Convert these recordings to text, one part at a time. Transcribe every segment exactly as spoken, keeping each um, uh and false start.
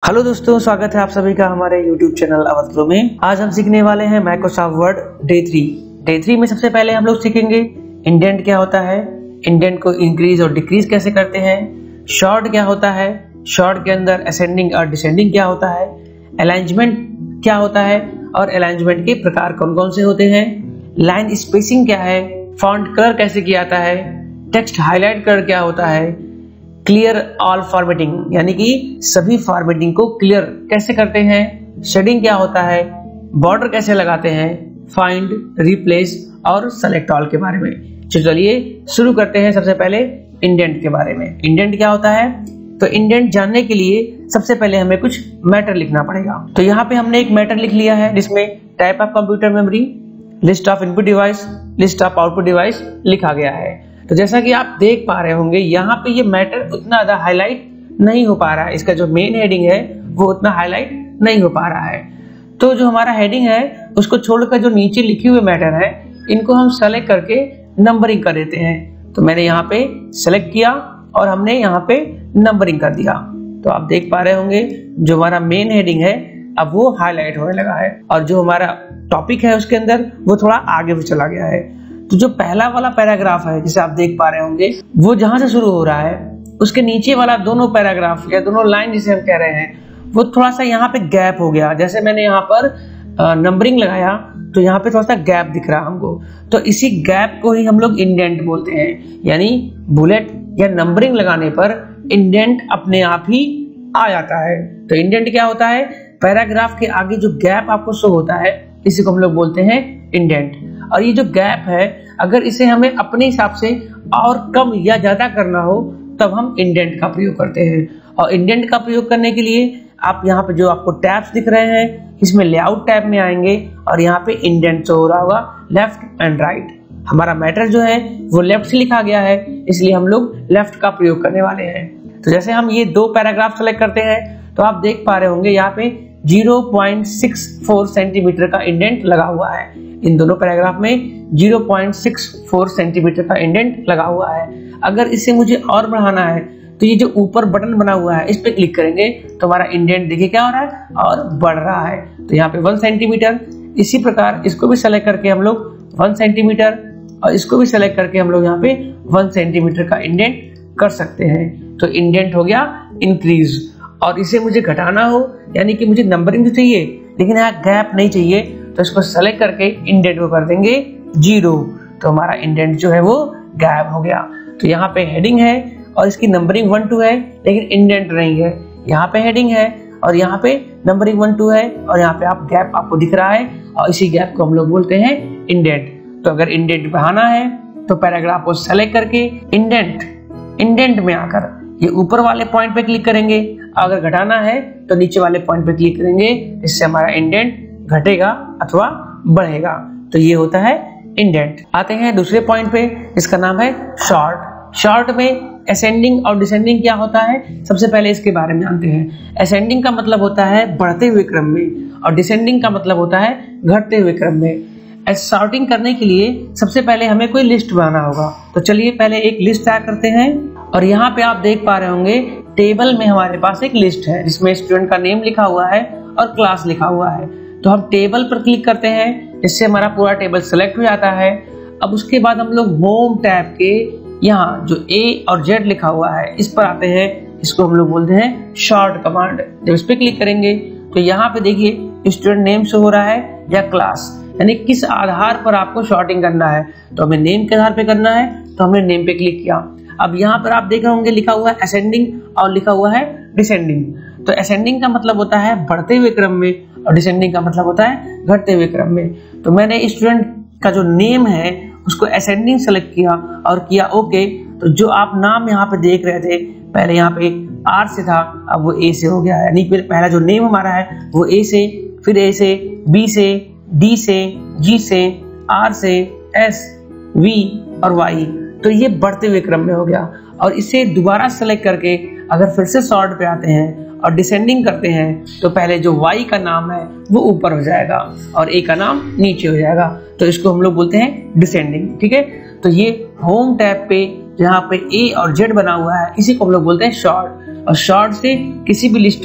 Hello दोस्तों, स्वागत है आप सभी का हमारे यूट्यूब चैनल अवध प्रो में। आज हम सीखने वाले हैं Microsoft Word day three. Day three में सबसे पहले हम लोग सीखेंगे इंडेंट क्या होता है, इंडेंट को इंक्रीज और डिक्रीज कैसे करते हैं, शॉर्ट क्या होता है, शॉर्ट के अंदर असेंडिंग और डिसेंडिंग क्या होता है, अलाइनमेंट क्या होता है और अलाइनमेंट के प्रकार कौन कौन से होते हैं, लाइन स्पेसिंग क्या है, फॉन्ट कलर कैसे किया जाता है, टेक्स्ट हाईलाइट कलर क्या होता है, क्लियर ऑल फॉर्मेटिंग यानी कि सभी फॉर्मेटिंग को क्लियर कैसे करते हैं, शेडिंग क्या होता है, बॉर्डर कैसे लगाते हैं, फाइंड, रिप्लेस और सेलेक्ट ऑल के बारे में। चलिए शुरू करते हैं सबसे पहले इंडेंट के बारे में। इंडेंट क्या होता है, तो इंडेंट जानने के लिए सबसे पहले हमें कुछ मैटर लिखना पड़ेगा। तो यहाँ पे हमने एक मैटर लिख लिया है जिसमें type of computer memory, list of input device, list of output device लिखा गया है। तो जैसा कि आप देख पा रहे होंगे यहाँ पे ये मैटर उतना ज्यादा हाईलाइट नहीं हो पा रहा है, इसका जो मेन हेडिंग है वो उतना हाईलाइट नहीं हो पा रहा है। तो जो हमारा हेडिंग है उसको छोड़कर जो नीचे लिखे हुए मैटर है इनको हम सेलेक्ट करके नंबरिंग कर देते हैं। तो मैंने यहाँ पे सेलेक्ट किया और हमने यहाँ पे नंबरिंग कर दिया। तो आप देख पा रहे होंगे जो हमारा मेन हेडिंग है अब वो हाईलाइट होने लगा है और जो हमारा टॉपिक है उसके अंदर वो थोड़ा आगे भी चला गया है। तो जो पहला वाला पैराग्राफ है जिसे आप देख पा रहे होंगे वो जहां से शुरू हो रहा है उसके नीचे वाला दोनों पैराग्राफ या दोनों लाइन जिसे हम कह रहे हैं वो थोड़ा सा यहाँ पे गैप हो गया। जैसे मैंने यहाँ पर नंबरिंग लगाया तो यहाँ पे थोड़ा सा गैप दिख रहा हमको, तो इसी गैप को ही हम लोग इंडेंट बोलते हैं। यानी बुलेट या नंबरिंग लगाने पर इंडेंट अपने आप ही आ जाता है। तो इंडेंट क्या होता है, पैराग्राफ के आगे जो गैप आपको शो होता है इसी को हम लोग बोलते हैं इंडेंट। और ये जो गैप है अगर इसे हमें अपने हिसाब से और कम या ज्यादा करना हो तब हम इंडेंट का प्रयोग करते हैं। और इंडेंट का प्रयोग करने के लिए आप यहाँ पे जो आपको टैब्स दिख रहे हैं इसमें लेआउट टैब में आएंगे और यहाँ पे इंडेंट शो हो रहा होगा लेफ्ट एंड राइट। हमारा मैटर जो है वो लेफ्ट से लिखा गया है इसलिए हम लोग लेफ्ट का प्रयोग करने वाले हैं। तो जैसे हम ये दो पैराग्राफ सेलेक्ट करते हैं तो आप देख पा रहे होंगे यहाँ पे zero point six four centimeter का इंडेंट लगा हुआ है। इन दोनों पैराग्राफ में zero point six four centimeter का इंडेंट लगा हुआ है। अगर इसे मुझे और बढ़ाना है तो ये जो ऊपर बटन बना हुआ है इस पे क्लिक करेंगे तो हमारा इंडेंट देखिए क्या हो रहा है और बढ़ रहा है। तो यहाँ पे वन सेंटीमीटर, इसी प्रकार इसको भी सेलेक्ट करके हम लोग वन सेंटीमीटर और इसको भी सेलेक्ट करके हम लोग यहाँ पे वन सेंटीमीटर का इंडेंट कर सकते हैं। तो इंडेंट हो गया इंक्रीज। और इसे मुझे घटाना हो यानी कि मुझे नंबरिंग तो चाहिए लेकिन यहाँ गैप नहीं चाहिए तो इसको सेलेक्ट करके इंडेंट को कर देंगे जीरो। तो हमारा इंडेंट जो है वो गायब हो गया। तो यहाँ पे हेडिंग है और इसकी नंबरिंग वन टू है लेकिन इंडेंट नहीं है। यहाँ पे हेडिंग है और यहाँ पे नंबरिंग वन टू है और यहाँ पे आप गैप आपको दिख रहा है और इसी गैप को हम लोग बोलते हैं इंडेंट। तो अगर इंडेंट बढ़ाना है तो पैराग्राफ को सेलेक्ट करके इंडेंट इंडेंट में आकर ये ऊपर वाले पॉइंट पे क्लिक करेंगे, अगर घटाना है तो नीचे वाले पॉइंट पे क्लिक करेंगे, इससे हमारा इंडेंट घटेगा अथवा बढ़ेगा। तो ये होता है इंडेंट। आते हैं दूसरे पॉइंट पे, इसका नाम है शॉर्ट। शॉर्ट में असेंडिंग और डिसेंडिंग क्या होता है, सबसे पहले इसके बारे में जानते हैं। असेंडिंग का मतलब होता है बढ़ते हुए क्रम में और डिसेंडिंग का मतलब होता है घटते हुए क्रम में। सॉर्टिंग करने के लिए सबसे पहले हमें कोई लिस्ट बनाना होगा। तो चलिए पहले एक लिस्ट तैयार करते हैं। और यहाँ पे आप देख पा रहे होंगे टेबल में हमारे पास एक लिस्ट है जिसमें स्टूडेंट का नेम लिखा हुआ है और क्लास लिखा हुआ है। तो हम टेबल पर क्लिक करते हैं, इससे हमारा पूरा टेबल सेलेक्ट हो जाता है। अब उसके बाद हम लोग होम टैब के यहाँ जो ए और जेड लिखा हुआ है इस पर आते हैं, इसको हम लोग बोलते हैं शॉर्ट कमांड। जब इस पर क्लिक करेंगे तो यहाँ पे देखिए स्टूडेंट नेम शो हो रहा है या क्लास, यानी किस आधार पर आपको शॉर्टिंग करना है। तो हमें नेम के आधार पे करना है तो हमने नेम पे क्लिक किया। अब यहाँ पर आप देख रहे होंगे लिखा हुआ है असेंडिंग और लिखा हुआ है डिसेंडिंग। तो असेंडिंग का मतलब होता है बढ़ते हुए क्रम में और डिसेंडिंग का मतलब होता है घटते हुए क्रम में। तो मैंने स्टूडेंट का जो नेम है उसको असेंडिंग सेलेक्ट किया और किया ओके। तो जो आप नाम यहाँ पे देख रहे थे पहले यहाँ पे आर से था अब वो ए से हो गया, यानी फिर पहला जो नेम हमारा है वो ए से, फिर ए से, बी से, डी से, जी से, आर से, एस, वी और वाई। तो ये बढ़ते हुए क्रम में हो गया। और इसे दोबारा सेलेक्ट करके अगर फिर से सॉर्ट पे आते हैं और डिसेंडिंग करते हैं तो पहले जो y का नाम है वो ऊपर हो जाएगा और a का नाम नीचे हो जाएगा। तो इसको हम लोग बोलते हैं डिसेंडिंग। ठीक है, तो ये होम टैब पे जहाँ पे a और z बना हुआ है इसी को हम लोग बोलते हैं शॉर्ट। और शॉर्ट से किसी भी लिस्ट को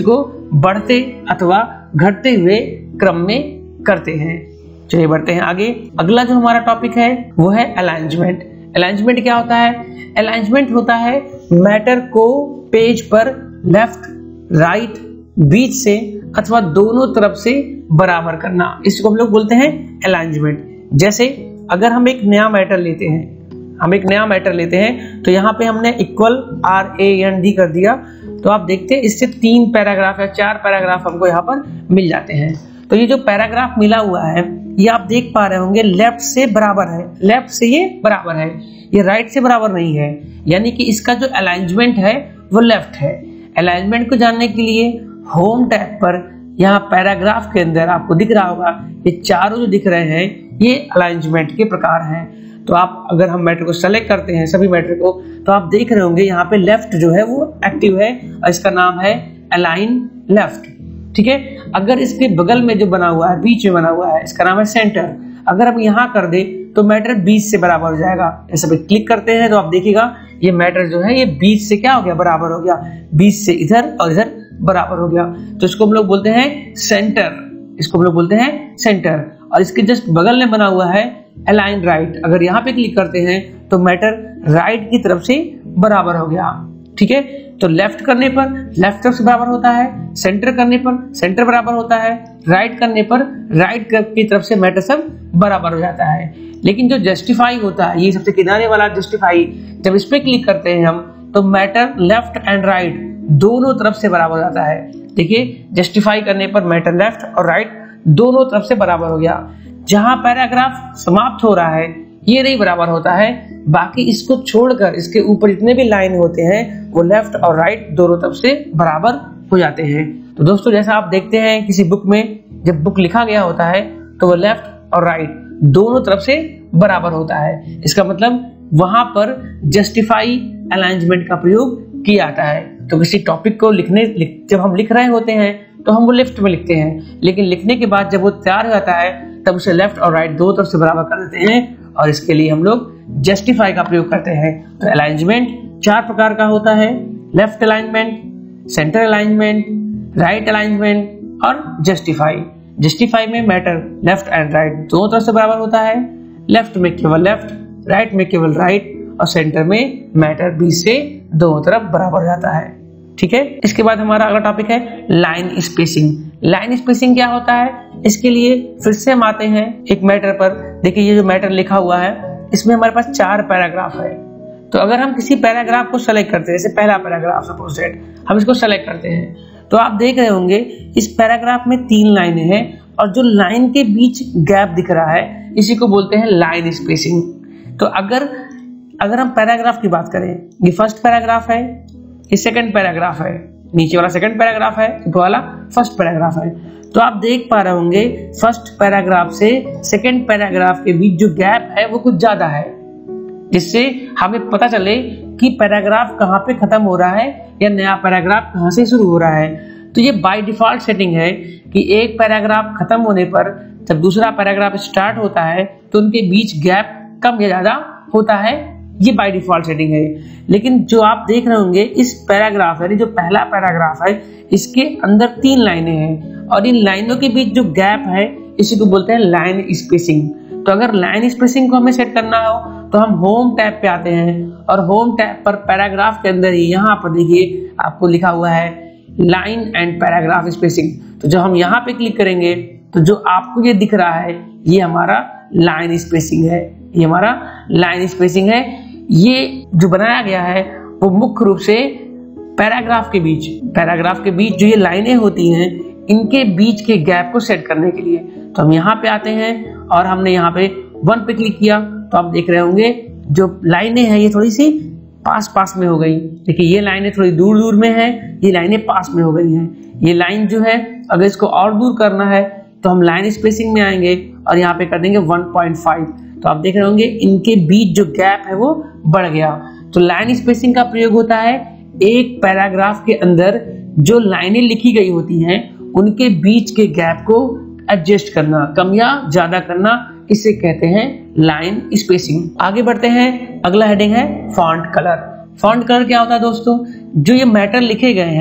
बढ़ते अथवा घटते हुए क्रम में करते हैं। चलिए बढ़ते हैं आगे। अगला जो हमारा टॉपिक है वो है अलाइंजमेंट। अलाइंजमेंट क्या होता है? अलाइंजमेंट होता है मैटर को पेज पर लेफ्ट, राइट, बीच से अथवा दोनों तरफ से बराबर करना। इसको हम लोग बोलते हैं अलाइंजमेंट। जैसे अगर हम एक नया मैटर लेते हैं हम एक नया मैटर लेते हैं तो यहाँ पे हमने equal R A N D कर दिया, तो आप देखते हैं इससे तीन पैराग्राफ या चार पैराग्राफ हमको यहाँ पर मिल जाते हैं। तो ये जो पैराग्राफ मिला हुआ है ये आप देख पा रहे होंगे लेफ्ट से बराबर है, लेफ्ट से ये बराबर है, ये राइट से बराबर नहीं है, यानी कि इसका जो अलाइंजमेंट है वो लेफ्ट है। अलाइंजमेंट को जानने के लिए होम टैब पर यहाँ पैराग्राफ के अंदर आपको दिख रहा होगा ये चारों जो दिख रहे हैं ये अलाइंजमेंट के प्रकार हैं। तो आप अगर हम मैटर को सेलेक्ट करते हैं सभी मैटर को, तो आप देख रहे होंगे यहाँ पे लेफ्ट जो है वो एक्टिव है और इसका नाम है अलाइन लेफ्ट। ठीक है, अगर इसके बगल में जो बना हुआ है, बीच में बना हुआ है, इसका नाम है सेंटर। अगर हम यहाँ कर दे तो मैटर बीच से बराबर हो जाएगा। ऐसे पे क्लिक करते हैं तो आप देखिएगा ये मैटर जो है ये बीच से क्या हो गया, बराबर हो गया, बीच से इधर और इधर बराबर हो गया। तो इसको हम लोग बोलते हैं सेंटर, इसको हम लोग बोलते हैं सेंटर। और इसके जस्ट बगल में बना हुआ है अलाइन राइट। अगर यहाँ पे क्लिक करते हैं तो मैटर राइट की तरफ से बराबर हो गया। ठीक है, तो लेफ्ट करने पर लेफ्ट तरफ से बराबर होता है, सेंटर करने पर सेंटर बराबर होता है, राइट करने पर राइट की तरफ से मैटर सब बराबर हो जाता है। लेकिन जो जस्टिफाई होता है, ये सबसे किनारे वाला जस्टिफाई, जब इस पे क्लिक करते हैं हम तो मैटर लेफ्ट एंड राइट दोनों तरफ से बराबर हो जाता है। देखिए, जस्टिफाई करने पर मैटर लेफ्ट और राइट दोनों तरफ से बराबर हो गया। जहां पैराग्राफ समाप्त हो रहा है ये नहीं बराबर होता है, बाकी इसको छोड़कर इसके ऊपर जितने भी लाइन होते हैं वो लेफ्ट और राइट दोनों तरफ से बराबर हो जाते हैं। तो दोस्तों, जैसा आप देखते हैं किसी बुक में जब बुक लिखा गया होता है तो वो लेफ्ट और राइट दोनों तरफ से बराबर होता है। इसका मतलब वहां पर जस्टिफाई अलाइंजमेंट का प्रयोग किया जाता है। तो किसी टॉपिक को लिखने लिख, जब हम लिख रहे होते हैं तो हम वो लेफ्ट में लिखते हैं, लेकिन लिखने के बाद जब वो तैयार हो जाता है तब उसे लेफ्ट और राइट दो तरफ से बराबर कर देते हैं और इसके लिए हम लोग जस्टिफाई का प्रयोग करते हैं। तो अलाइंजमेंट चार प्रकार का होता है: left alignment, center alignment, right alignment और जस्टिफाई। जस्टिफाई में मैटर लेफ्ट एंड राइट दोनों तरफ से बराबर होता है, लेफ्ट में केवल लेफ्ट, राइट में केवल राइट और सेंटर में मैटर बीच से दोनों तरफ बराबर हो जाता है। ठीक है, इसके बाद हमारा अगला टॉपिक है लाइन स्पेसिंग। लाइन स्पेसिंग क्या होता है? इसके लिए फिर से हम आते हैं एक मैटर पर। देखिए, ये जो मैटर लिखा हुआ है इसमें हमारे पास चार पैराग्राफ है। तो अगर हम किसी पैराग्राफ को सेलेक्ट करते हैं, जैसे पहला पैराग्राफ सपोज दैट हम इसको सेलेक्ट करते हैं, तो आप देख रहे होंगे इस पैराग्राफ में तीन लाइनें हैं और जो लाइन के बीच गैप दिख रहा है इसी को बोलते हैं लाइन स्पेसिंग। तो अगर अगर हम पैराग्राफ की बात करें, ये फर्स्ट पैराग्राफ है, ये सेकंड पैराग्राफ है, नीचे वाला सेकंड पैराग्राफ है, ऊपर वाला फर्स्ट पैराग्राफ है। तो आप देख पा रहे होंगे फर्स्ट पैराग्राफ से सेकंड पैराग्राफ के बीच जो गैप है वो कुछ ज्यादा है, जिससे हमें पता चले कि पैराग्राफ कहाँ पे खत्म हो रहा है या नया पैराग्राफ कहाँ से शुरू हो रहा है। तो ये बाय डिफॉल्ट सेटिंग है कि एक पैराग्राफ खत्म होने पर जब दूसरा पैराग्राफ स्टार्ट होता है तो उनके बीच गैप कम या ज्यादा होता है, ये बाय डिफॉल्ट सेटिंग है। लेकिन जो आप देख रहे होंगे इस पैराग्राफ यानी जो पहला पैराग्राफ है इसके अंदर तीन लाइनें हैं और इन लाइनों के बीच जो गैप है इसी को बोलते हैं लाइन स्पेसिंग। तो अगर लाइन स्पेसिंग को हमें सेट करना हो तो हम होम टैब पे आते हैं और होम टैब पर पैराग्राफ के अंदर ही यहाँ पर देखिए आपको लिखा हुआ है लाइन एंड पैराग्राफ स्पेसिंग। तो जब हम यहाँ पे क्लिक करेंगे तो जो आपको ये दिख रहा है ये हमारा लाइन स्पेसिंग है, ये हमारा लाइन स्पेसिंग है। ये जो बनाया गया है वो मुख्य रूप से पैराग्राफ के बीच पैराग्राफ के बीच जो ये लाइनें होती हैं इनके बीच के गैप को सेट करने के लिए। तो हम यहाँ पे आते हैं और हमने यहाँ पे वन पे क्लिक किया तो आप देख रहे होंगे जो लाइनें हैं ये थोड़ी सी पास पास में हो गई। देखिए, ये लाइनें थोड़ी दूर दूर में है, ये लाइनें पास में हो गई हैं। ये लाइन जो है अगर इसको और दूर करना है तो हम लाइन स्पेसिंग में आएंगे और यहाँ पे कर देंगे वन पॉइंट फाइव। तो आप देख रहे होंगे इनके बीच जो गैप है वो बढ़ गया। तो लाइन स्पेसिंग का प्रयोग होता है एक पैराग्राफ के अंदर जो लाइनें लिखी गई होती हैं उनके बीच के गैप को एडजस्ट करना, कम या ज्यादा करना, इसे कहते हैं लाइन स्पेसिंग। आगे बढ़ते हैं, अगला हेडिंग है फॉन्ट कलर। फॉन्ट कलर क्या होता है दोस्तों? जो ये मैटर लिखे गए हैं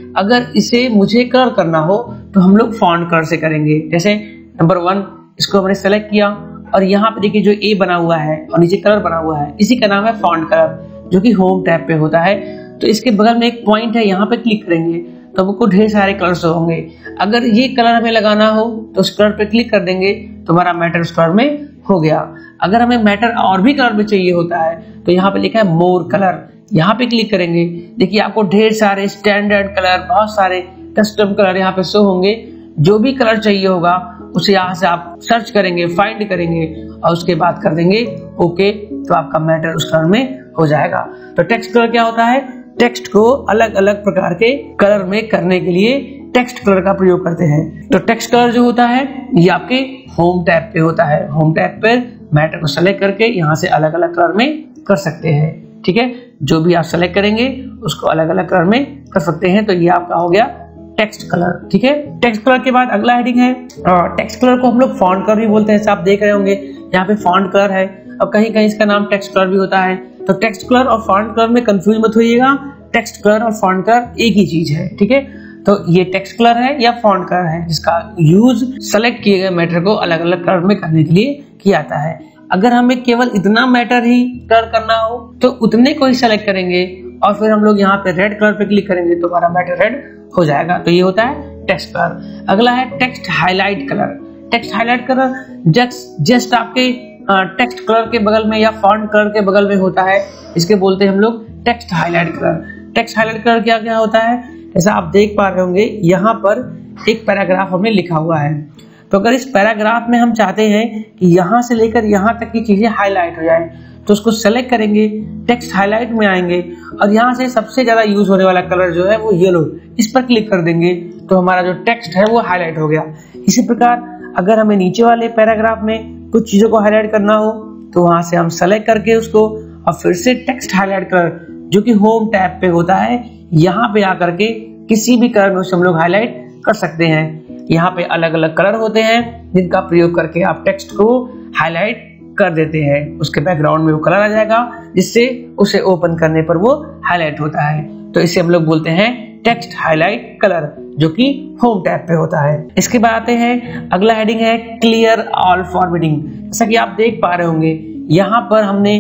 अगर इसे मुझे कलर करना हो तो हम लोग फॉन्ट कलर से करेंगे। जैसे नंबर वन, इसको हमने सेलेक्ट किया और यहाँ पे देखिए जो ए बना हुआ है और नीचे कलर बना हुआ है, इसी का नाम है फॉन्ट कलर, जो कि होम टैब पे होता है। तो इसके बगल में एक पॉइंट है, यहाँ पे क्लिक करेंगे तो हमको ढेर सारे कलर्स होंगे। अगर ये कलर हमें लगाना हो तो उस कलर पे क्लिक कर देंगे तो हमारा मैटर उस कलर में हो गया। अगर हमें मैटर और भी कलर में चाहिए होता है तो यहाँ पे लिखा है मोर कलर, यहाँ पे क्लिक करेंगे। देखिए आपको ढेर सारे स्टैंडर्ड कलर, बहुत सारे कस्टम कलर यहाँ पे शो होंगे। जो भी कलर चाहिए होगा उसे यहाँ से आप सर्च करेंगे, फाइंड करेंगे और उसके बाद कर देंगे ओके, तो आपका मैटर उस कलर में हो जाएगा। तो टेक्स्ट कलर क्या होता है? टेक्स्ट को अलग अलग प्रकार के कलर में करने के लिए टेक्स्ट कलर का प्रयोग करते हैं। तो टेक्स्ट कलर जो होता है ये आपके होम टैब पे होता है। होम टैब पर मैटर को सेलेक्ट करके यहाँ से अलग अलग कलर में कर सकते हैं। ठीक है, जो भी आप सेलेक्ट करेंगे उसको अलग अलग कलर में कर सकते हैं। तो ये आपका हो गया टेक्स्ट कलर। ठीक है, टेक्स्ट कलर के बाद अगला हेडिंग है टेक्स्ट कलर को हम लोग फॉन्ट कलर भी बोलते हैं। आप देख रहे होंगे यहाँ पे फॉन्ट कलर है और कहीं कहीं इसका नाम टेक्स्ट कलर भी होता है। तो टेक्स्ट कलर और फॉन्ट कलर में कंफ्यूज मत होइएगा, टेक्स्ट कलर और फॉन्ट कलर एक ही चीज है। ठीक है, तो ये टेक्स्ट कलर है या फॉन्ट कलर है जिसका यूज सेलेक्ट किए गए मैटर को अलग अलग कलर में करने के लिए किया जाता है। अगर हमें केवल इतना मैटर ही कलर करना हो तो उतने को ही सेलेक्ट करेंगे और फिर हम लोग यहाँ पे रेड कलर पे क्लिक करेंगे तो हमारा मैटर रेड हो जाएगा। तो ये होता है टेक्स्ट कलर। अगला है text highlight colour. Text highlight colour just just आपके टेक्स्ट कलर के बगल में या फॉन्ट कलर के बगल में होता है, इसके बोलते हैं हम लोग text highlight colour. Text highlight colour क्या क्या होता है? जैसा आप देख पा रहे होंगे यहाँ पर एक पैराग्राफ हमें लिखा हुआ है। तो अगर इस पैराग्राफ में हम चाहते हैं कि यहाँ से लेकर यहाँ तक की चीजें हाईलाइट हो जाए तो उसको सेलेक्ट करेंगे, टेक्स्ट हाईलाइट में आएंगे और यहाँ से सबसे ज्यादा यूज होने वाला कलर जो है वो येलो, इस पर क्लिक कर देंगे तो हमारा जो टेक्स्ट है वो हाईलाइट हो गया। इसी प्रकार अगर हमें नीचे वाले पैराग्राफ में कुछ चीजों को हाईलाइट करना हो तो वहां से हम सेलेक्ट करके उसको और फिर से टेक्स्ट हाईलाइट कलर जो कि होम टैब पे होता है, यहाँ पे आकर के किसी भी कलर में उसे हम लोग हाईलाइट कर सकते हैं। यहाँ पे अलग अलग कलर होते हैं जिनका प्रयोग करके आप टेक्स्ट को हाईलाइट कर देते हैं। उसके बैकग्राउंड में वो कलर आ जाएगा जिससे उसे ओपन करने पर वो हाईलाइट होता है। तो इसे हम लोग बोलते हैं टेक्स्ट हाईलाइट कलर, जो कि होम टैब पे होता है। इसके बाद आते हैं अगला हेडिंग है क्लियर ऑल फॉर्मेटिंग। जैसा कि आप देख पा रहे होंगे यहाँ पर हमने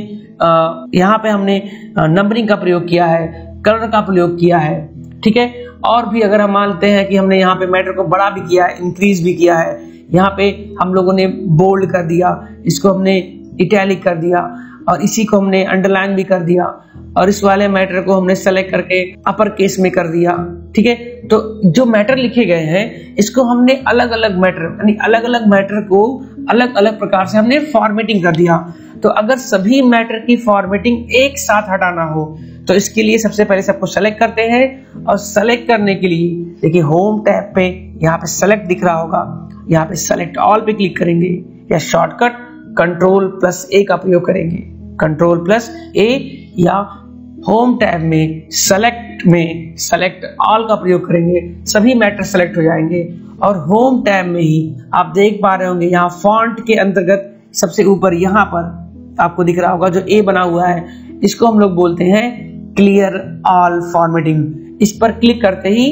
यहाँ पे हमने नंबरिंग का प्रयोग किया है, कलर का प्रयोग किया है। ठीक है, और भी अगर हम मानते हैं कि हमने यहाँ पे मैटर को बड़ा भी किया है, इंक्रीज भी किया है, यहाँ पे हम लोगों ने बोल्ड कर दिया, इसको हमने इटैलिक कर दिया और इसी को हमने अंडरलाइन भी कर दिया और इस वाले मैटर को हमने सेलेक्ट करके अपर केस में कर दिया। ठीक है, तो जो मैटर लिखे गए हैं इसको हमने अलग अलग मैटर यानी अलग अलग मैटर को अलग अलग प्रकार से हमने फॉर्मेटिंग कर दिया। तो अगर सभी मैटर की फॉर्मेटिंग एक साथ हटाना हो तो इसके लिए सबसे पहले सबको सेलेक्ट करते हैं और सेलेक्ट करने के लिए देखिए होम टैब पे यहाँ पे सेलेक्ट दिख रहा होगा, यहाँ पे सेलेक्ट ऑल पे क्लिक करेंगे या शॉर्टकट कंट्रोल प्लस ए का प्रयोग करेंगे। कंट्रोल प्लस ए या होम टैब में सेलेक्ट में सेलेक्ट ऑल का प्रयोग करेंगे, सभी मैटर सेलेक्ट हो जाएंगे और होम टैब में ही आप देख पा रहे होंगे यहाँ फॉन्ट के अंतर्गत सबसे ऊपर यहाँ पर आपको दिख रहा होगा जो ए बना हुआ है, इसको हम लोग बोलते हैं क्लियर ऑल फॉर्मेटिंग। इस पर क्लिक करते ही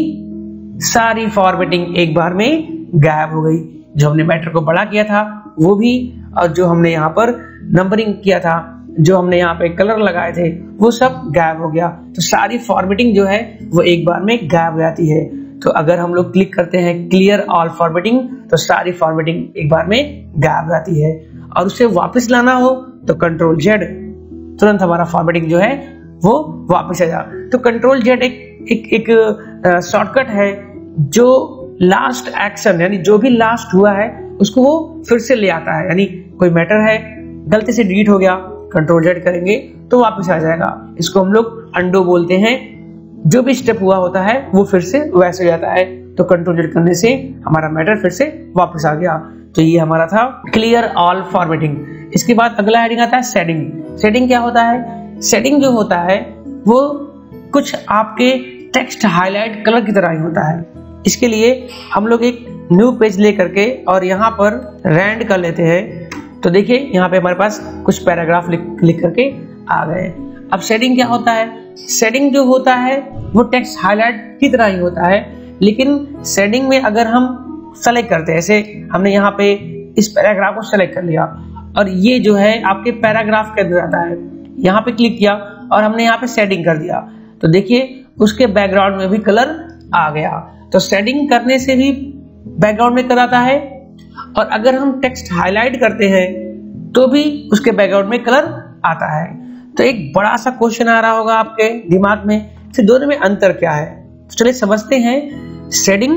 सारी फॉर्मेटिंग एक बार में गायब हो गई। जो हमने मैटर को बड़ा किया था वो भी और जो हमने यहाँ पर नंबरिंग किया था, जो हमने यहाँ पे कलर लगाए थे वो सब गायब हो गया। तो सारी फॉर्मेटिंग जो है वो एक बार में गायब हो जाती है। तो अगर हम लोग क्लिक करते हैं क्लियर ऑल फॉर्मेटिंग तो सारी फॉर्मेटिंग एक बार में गायब हो जाती है और उसे वापस लाना हो तो कंट्रोल जेड, तुरंत हमारा फॉर्मेटिंग जो है वो वापस आ जा। तो कंट्रोल जेड एक एक एक शॉर्टकट है जो लास्ट एक्शन यानी जो भी लास्ट हुआ है उसको वो फिर से ले आता है। यानी कोई मैटर है गलती से डिलीट हो गया, कंट्रोल जेड करेंगे तो वापस आ जाएगा। इसको हम लोग अंडो बोलते हैं। जो भी स्टेप हुआ होता है वो फिर से वैसे हो जाता है। तो कंट्रोल जेड करने से हमारा मैटर फिर से वापस आ गया। तो ये हमारा था क्लियर ऑल फॉर्मेटिंग। इसके बाद अगला हेडिंग आता है सेटिंग। सेटिंग क्या होता है? सेटिंग जो होता है वो कुछ आपके टेक्स्ट हाईलाइट कलर की तरह ही होता है। इसके लिए हम लोग एक न्यू पेज ले करके और यहाँ पर रैंड कर लेते हैं। तो देखिए यहाँ पे हमारे पास कुछ पैराग्राफ लिख लिख करके आ गए। अब सेटिंग क्या होता है? शेडिंग जो होता है वो टेक्स्ट हाईलाइट की तरह ही होता है, लेकिन शेडिंग में अगर हम सेलेक्ट करते हैं, ऐसे हमने यहाँ पे इस पैराग्राफ को सेलेक्ट कर लिया और ये जो है आपके पैराग्राफ के अंदर आता है, यहाँ पे क्लिक किया और हमने यहाँ पे शेडिंग कर दिया, तो देखिए उसके बैकग्राउंड में भी कलर आ गया। तो शेडिंग करने से भी बैकग्राउंड में कलर आता है, और अगर हम टेक्स्ट हाईलाइट करते हैं तो भी उसके बैकग्राउंड में कलर आता है। तो एक बड़ा सा क्वेश्चन आ रहा होगा आपके दिमाग में, फिर दोनों में अंतर क्या है? तो चलिए समझते हैं शेडिंग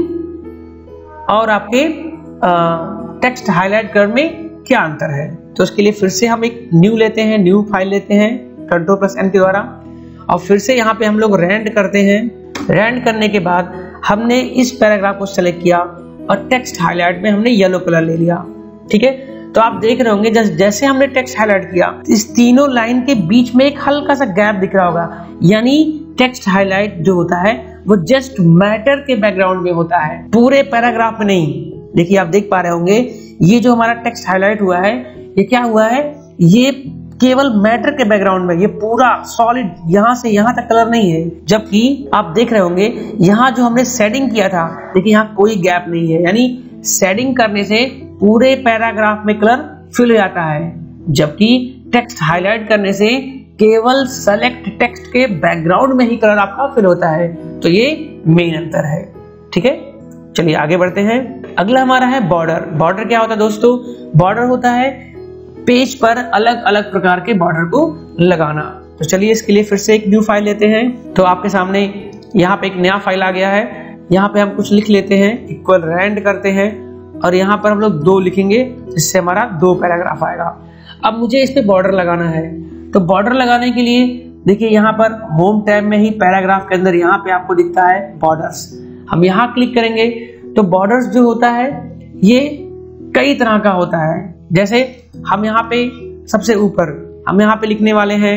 और आपके टेक्स्ट हाईलाइट करने में क्या अंतर है। तो उसके लिए फिर से हम एक न्यू लेते हैं, न्यू फाइल लेते हैं कंट्रोल प्लस एन के द्वारा, और फिर से यहाँ पे हम लोग रेंड करते हैं। रेंड करने के बाद हमने इस पैराग्राफ को सेलेक्ट किया और टेक्स्ट हाईलाइट में हमने येलो कलर ले लिया, ठीक है। तो आप देख रहे होंगे जैसे हमने टेक्स्ट हाईलाइट किया, इस तीनों लाइन के बीच में एक हल्का सा गैप दिख रहा होगा, यानी टेक्स्ट हाईलाइट जो होता है वो जस्ट मैटर के बैकग्राउंड में होता है, पूरे पैराग्राफ में नहीं। देखिए आप देख पा रहे होंगे ये जो हमारा टेक्स्ट हाईलाइट हुआ है, ये क्या हुआ है, ये केवल मैटर के बैकग्राउंड में, ये पूरा सॉलिड यहाँ से यहाँ तक कलर नहीं है। जबकि आप देख रहे होंगे यहाँ जो हमने शेडिंग किया था, देखिए यहाँ कोई गैप नहीं है, यानी शेडिंग करने से पूरे पैराग्राफ में कलर फिल हो जाता है, जबकि टेक्स्ट हाईलाइट करने से केवल सेलेक्ट टेक्स्ट के बैकग्राउंड में ही कलर आपका फिल होता है। तो ये मेन अंतर है, ठीक है। चलिए आगे बढ़ते हैं। अगला हमारा है बॉर्डर। बॉर्डर क्या होता है दोस्तों? बॉर्डर होता है पेज पर अलग अलग प्रकार के बॉर्डर को लगाना। तो चलिए इसके लिए फिर से एक न्यू फाइल लेते हैं। तो आपके सामने यहाँ पे एक नया फाइल आ गया है, यहाँ पे हम कुछ लिख लेते हैं, इक्वल रेंड करते हैं और यहाँ पर हम लोग दो लिखेंगे, जिससे हमारा दो पैराग्राफ आएगा। अब मुझे इस पे बॉर्डर लगाना है, तो बॉर्डर लगाने के लिए देखिए यहाँ पर होम टैब में ही पैराग्राफ के अंदर यहाँ पे आपको दिखता है बॉर्डर्स। हम यहाँ क्लिक करेंगे तो बॉर्डर्स जो होता है ये कई तरह का होता है। जैसे हम यहाँ पे सबसे ऊपर हम यहाँ पे लिखने वाले हैं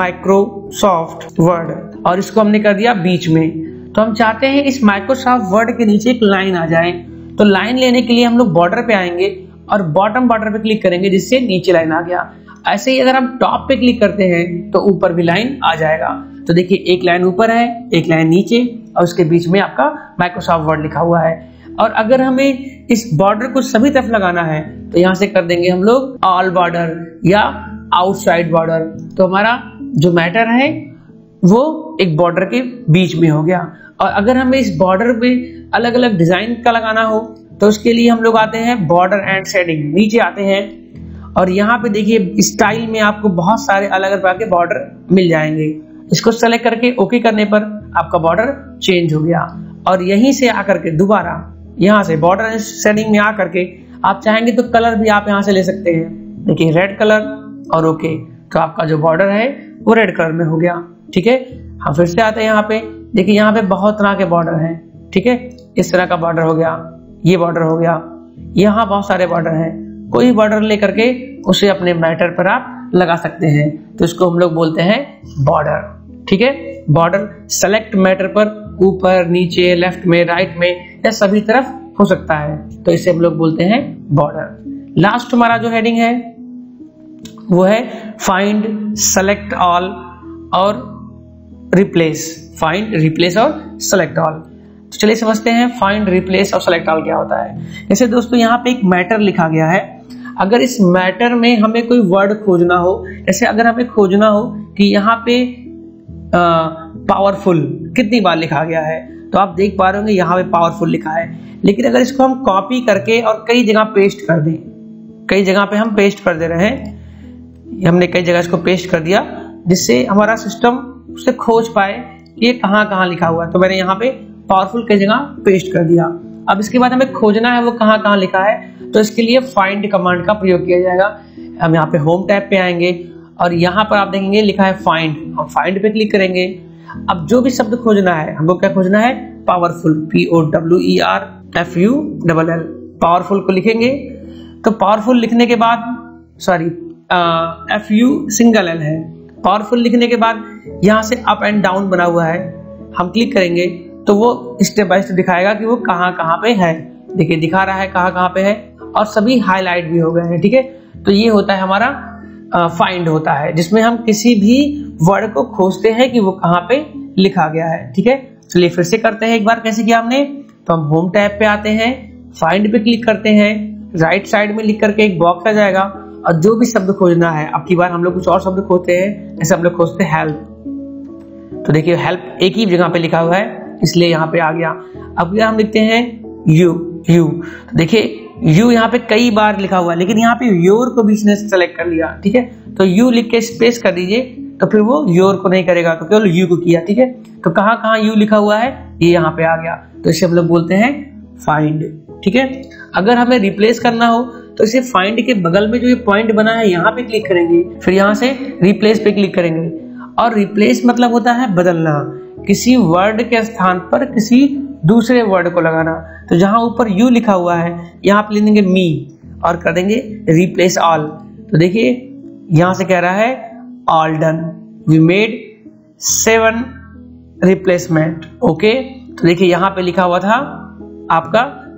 माइक्रोसॉफ्ट वर्ड, और इसको हमने कर दिया बीच में। तो हम चाहते हैं इस माइक्रोसॉफ्ट वर्ड के नीचे एक लाइन आ जाए, तो लाइन लेने के लिए हम लोग बॉर्डर पे आएंगे और बॉटम बॉर्डर पे क्लिक करेंगे, जिससे नीचे लाइन आ गया। ऐसे ही अगर हम टॉप पे क्लिक करते हैं तो ऊपर भी लाइन आ जाएगा। तो देखिए एक लाइन ऊपर है, एक लाइन नीचे, और उसके बीच में आपका माइक्रोसॉफ्ट वर्ड लिखा हुआ है। और अगर हमें इस बॉर्डर को सभी तरफ लगाना है तो यहाँ से कर देंगे हम लोग ऑल बॉर्डर या आउटसाइड बॉर्डर। तो हमारा जो मैटर है वो एक बॉर्डर के बीच में हो गया। और अगर हमें इस बॉर्डर में अलग अलग डिजाइन का लगाना हो तो उसके लिए हम लोग आते हैं बॉर्डर एंड शेडिंग, नीचे आते हैं और यहाँ पे देखिए स्टाइल में आपको बहुत सारे अलग अलग प्रकार के बॉर्डर मिल जाएंगे। इसको सेलेक्ट करके ओके करने पर आपका बॉर्डर चेंज हो गया। और यहीं से आकर के दोबारा यहाँ से बॉर्डर एंड शेडिंग में आकर के आप चाहेंगे तो कलर भी आप यहाँ से ले सकते हैं। देखिए रेड कलर और ओके, तो आपका जो बॉर्डर है वो रेड कलर में हो गया, ठीक है। हम फिर से आते हैं यहाँ पे, देखिए यहाँ पे बहुत तरह के बॉर्डर हैं, ठीक है। इस तरह का बॉर्डर हो गया, ये बॉर्डर हो गया, यहाँ बहुत सारे बॉर्डर हैं। कोई बॉर्डर लेकर के उसे अपने मैटर पर आप लगा सकते हैं, तो इसको हम लोग बोलते हैं बॉर्डर, ठीक है। बॉर्डर सेलेक्ट मैटर पर ऊपर नीचे लेफ्ट में राइट में या सभी तरफ हो सकता है, तो इसे हम लोग बोलते हैं बॉर्डर। लास्ट हमारा जो हेडिंग है वो है फाइंड, सेलेक्ट ऑल और रिप्लेस। फाइंड, रिप्लेस और सेलेक्ट ऑल। तो चलिए समझते हैं फाइंड, रिप्लेस और सेलेक्ट ऑल क्या होता है। जैसे दोस्तों यहाँ पे एक मैटर लिखा गया है, अगर इस मैटर में हमें कोई वर्ड खोजना हो, जैसे अगर हमें खोजना हो कि यहाँ पे पावरफुल कितनी बार लिखा गया है, तो आप देख पा रहे होंगे यहाँ पे पावरफुल लिखा है। लेकिन अगर इसको हम कॉपी करके और कई जगह पेस्ट कर दें, कई जगह पे हम पेस्ट कर दे रहे हैं, हमने कई जगह इसको पेस्ट कर दिया जिससे हमारा सिस्टम उसे खोज पाए कि ये कहाँ कहाँ लिखा हुआ है। तो मैंने यहाँ पे पावरफुल कई जगह पेस्ट कर दिया। अब इसके बाद हमें खोजना है वो कहाँ कहाँ लिखा है, तो इसके लिए फाइंड कमांड का प्रयोग किया जाएगा। हम यहाँ पे होम टैब पे आएंगे और यहाँ पर आप देखेंगे लिखा है फाइंड, हम फाइंड पे क्लिक करेंगे। अब जो भी शब्द खोजना है, हमको क्या खोजना है, powerful, P O W E R F U double L, powerful को लिखेंगे। तो पावरफुल लिखने के बाद, sorry F U single L है, पावरफुल लिखने के बाद यहाँ से अप एंड डाउन बना हुआ है, हम क्लिक करेंगे तो वो स्टेप बाय स्टेप दिखाएगा कि वो कहाँ कहाँ पे है। देखिए दिखा रहा है कहाँ कहाँ पे है और सभी हाईलाइट भी हो गए हैं, ठीक है। तो ये होता है हमारा फाइंड होता है, जिसमें हम किसी भी वर्ड को खोजते हैं कि वो कहाँ पे लिखा गया है। ठीक है, चलिए फिर से करते हैं एक बार कैसे किया हमने। तो हम होम टैब पे आते हैं, फाइंड पे क्लिक करते हैं, राइट साइड में लिख करके एक बॉक्स आ जाएगा और जो भी शब्द खोजना है, अब की बार हम लोग कुछ और शब्द खोजते हैं, जैसे हम लोग खोजते हैं हेल्प। तो देखिए हेल्प एक ही जगह पे लिखा हुआ है इसलिए यहाँ पे आ गया। अब हम लिखते हैं यू यू, तो देखिए यू यहाँ पे कई बार लिखा हुआ है लेकिन यहाँ पे योर को बीच में सेलेक्ट कर लिया। ठीक है, तो यू लिख के स्पेस कर दीजिए तो फिर वो योर को नहीं करेगा, तो केवल यू को किया। ठीक है, तो कहाँ कहाँ यू लिखा हुआ है ये यहाँ पे आ गया, तो इसे हम लोग बोलते हैं फाइंड। ठीक है, अगर हमें रिप्लेस करना हो तो इसे फाइंड के बगल में जो ये पॉइंट बना है यहाँ पे क्लिक करेंगे, फिर यहाँ से रिप्लेस पे क्लिक करेंगे। और रिप्लेस मतलब होता है बदलना, किसी वर्ड के स्थान पर किसी दूसरे वर्ड को लगाना। तो जहां ऊपर यू लिखा हुआ है यहाँ पे लिखेंगे मी और कर देंगे रिप्लेस ऑल। तो देखिए यहां से कह रहा है all done, we made seven replacement. Okay, तो देखिए यहाँ पे लिखा हुआ था आपका,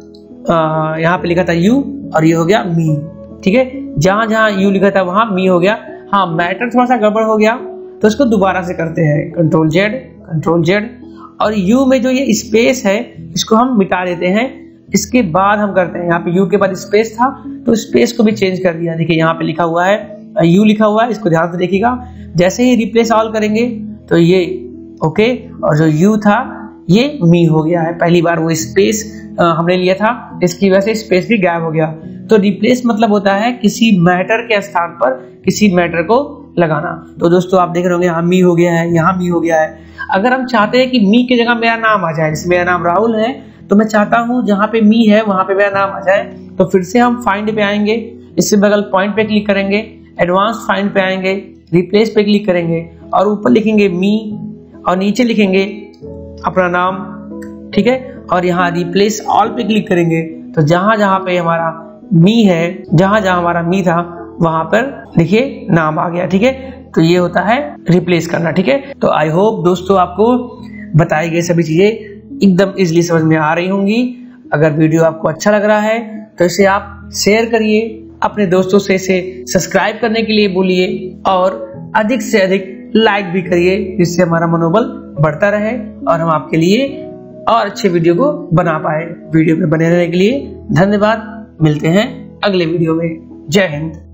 आ, यहाँ पे लिखा था यू और ये हो गया मी। ठीक है, जहां जहां यू लिखा था वहां मी हो गया। हाँ, मैटर थोड़ा सा गड़बड़ हो गया तो इसको दोबारा से करते हैं, कंट्रोल जेड कंट्रोल जेड, और यू में जो ये स्पेस है इसको हम मिटा देते हैं। इसके बाद हम करते हैं, यहाँ पे यू के बाद स्पेस था तो स्पेस को भी चेंज कर दिया। देखिए यहाँ पे लिखा हुआ है यू लिखा हुआ है, इसको ध्यान से देखिएगा। जैसे ही रिप्लेस ऑल करेंगे तो ये ओके, और जो यू था ये मी हो गया है। पहली बार वो स्पेस हमने लिया था, इसकी वजह से स्पेस भी गायब हो गया। तो रिप्लेस मतलब होता है किसी मैटर के स्थान पर किसी मैटर को लगाना। तो दोस्तों आप देख रहे होंगे यहाँ मी हो गया है, यहाँ मी हो गया है। अगर हम चाहते हैं कि मी की जगह मेरा नाम आ जाए, जैसे मेरा नाम राहुल है तो मैं चाहता हूँ जहाँ पे मी है वहां पे मेरा नाम आ जाए, तो फिर से हम फाइंड पे आएंगे, इससे बगल पॉइंट पे क्लिक करेंगे, एडवांस फाइंड पे आएंगे, रिप्लेस पे क्लिक करेंगे और ऊपर लिखेंगे मी और नीचे लिखेंगे अपना नाम। ठीक है, और यहाँ रिप्लेस ऑल पे क्लिक करेंगे तो जहां जहां पे हमारा मी है, जहां जहां हमारा मी था वहां पर देखिए नाम आ गया। ठीक है, तो ये होता है रिप्लेस करना। ठीक है, तो आई होप दोस्तों आपको बताई गई सभी चीजें एकदम इजीली समझ में आ रही होंगी। अगर वीडियो आपको अच्छा लग रहा है तो इसे आप शेयर करिए, अपने दोस्तों से इसे सब्सक्राइब करने के लिए बोलिए और अधिक से अधिक लाइक भी करिए, जिससे हमारा मनोबल बढ़ता रहे और हम आपके लिए और अच्छे वीडियो को बना पाए। वीडियो में बने रहने के लिए धन्यवाद। मिलते हैं अगले वीडियो में। जय हिंद।